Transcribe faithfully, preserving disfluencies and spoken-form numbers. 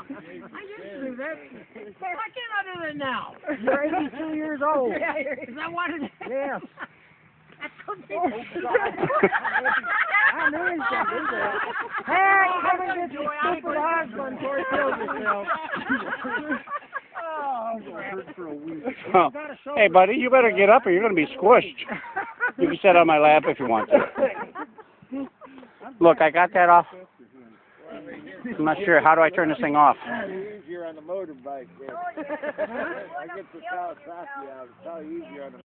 used to do that. Why can't I do that now? You're eighty-two years old. Yeah, is that what it is? Yes. That's so big. I knew he could do that. Hey, you gotta get your stupid husband before he kills himself. Oh, for a week. Oh. Hey, buddy, you better get up or you're going to be squished. You can sit on my lap if you want to. Look, I got that off. I'm not sure. How do I turn this thing off? It's easier on the motorbike. Yeah. I get the Kawasaki out. It's probably easier on the